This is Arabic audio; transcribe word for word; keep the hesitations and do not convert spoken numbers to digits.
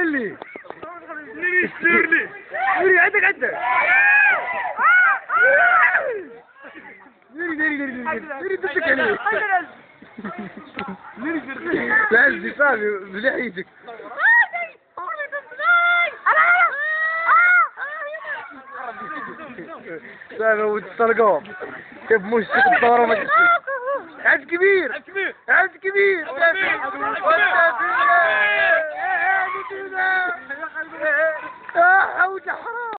لي لي سير لي ديري عندك عندك ديري ديري ديري ديري ديري دبك عليه ديري ديري لا زي صافي بلحيتك صافي وتطلقوه كيف موش الدورة ما تشتي عاد كبير عاد كبير عاد كبير اه حوت حرام